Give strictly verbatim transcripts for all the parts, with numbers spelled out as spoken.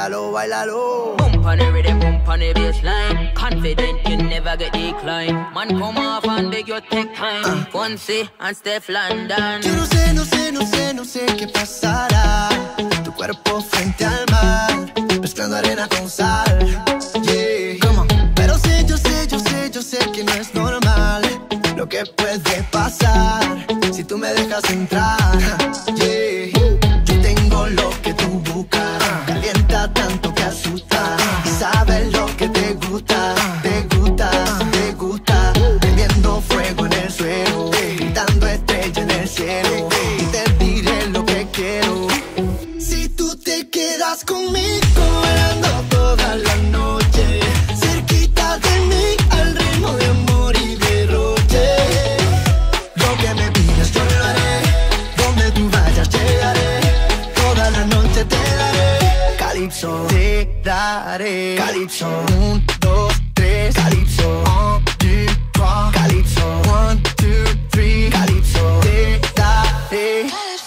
Bailalo, bailalo. Bump on the rhythm, bump on the bassline. Confident you never get decline. Man, come off and beg your take time. Uh. Fonse and Steph London. Yo no sé, no sé, no sé, no sé qué pasará. Tu cuerpo frente al mar, mezclando arena con sal. Yeah. Come on. Pero sé, yo sé, yo sé, yo sé que no es normal lo que puede pasar si tú me dejas entrar. Yeah. Yo tengo lo que tú buscas, calienta tanto que asusta. Y sabes lo que te gusta, te gusta, te gusta. Prendiendo fuego en el suelo, pintando estrella en el cielo. Y te diré lo que quiero. Si tú te quedas conmigo, bailando toda la noche, cerquita de mí, al ritmo de amor y derroche. Lo que me pidas yo lo haré, donde tú vayas llegaré, toda la noche te daré. Calypso, te daré. Calypso, un, dos, tres. Calypso, un, deux, trois. Calypso, one, two, three. Calypso, te daré.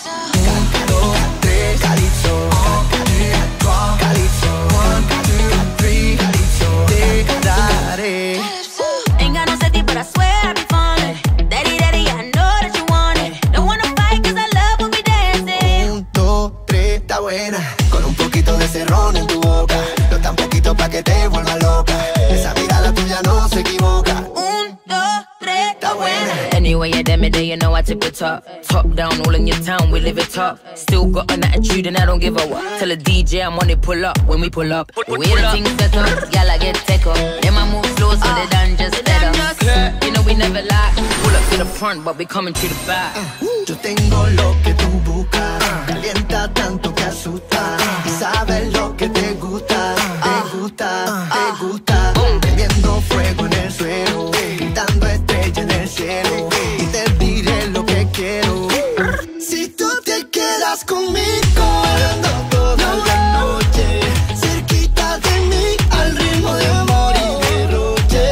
Un, dos, tres. Calypso, un, deux, trois. Calypso, one, two, three. Calypso, te daré. Ain't got no safety, but I swear I'll be fine. Daddy, daddy, I know that you want it. Don't wanna fight, cause I love when we dancing. Un, dos, tres, está buena. Con un poquito de cerrón en tu boca. No tan poquito pa' que te vuelva loca. Esa mirada tuya no se equivoca. Un, dos, tres, Está buena. Anyway, yeah, damn it, you know I tip it top. Top down, all in your town, we live it top. Still got an attitude and I don't give a what. Tell the D J I'm on it, pull up when we pull up. The way the things set up, y'all I get take up. Then I move slow so they done just better. You know we never lie. Pull up to the front, but we coming to the back. Yo tengo lo que tú buscas, calienta tanto que asusta. Y sabes lo que te gusta, te gusta, te gusta. Prendiendo fuego en el suelo, pintando estrella en el cielo. Y te diré lo que quiero. Si tú te quedas conmigo, bailando toda la noche, cerquita de mí, al ritmo de amor y derroche.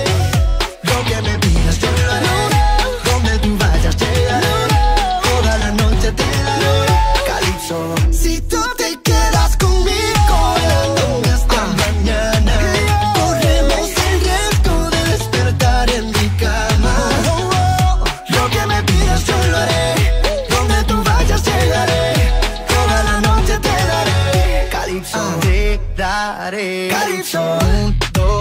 Lo que me pidas yo lo haré, donde tú vayas llegaré, toda la noche te daré. Calypso, si tú te quedas conmigo, bailando hasta mañana, corremos el riesgo de despertar en mi cama. Lo que me pidas yo lo haré, donde tú vayas llegaré, toda la noche te daré. Calypso, te daré. Calypso, un, dos,